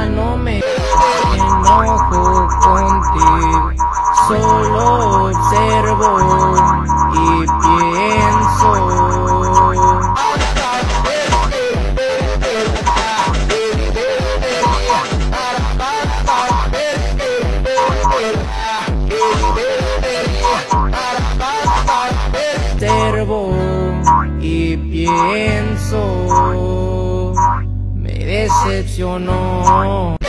no me enojo contigo, solo observo y pienso. Observo y pienso, me decepcionó.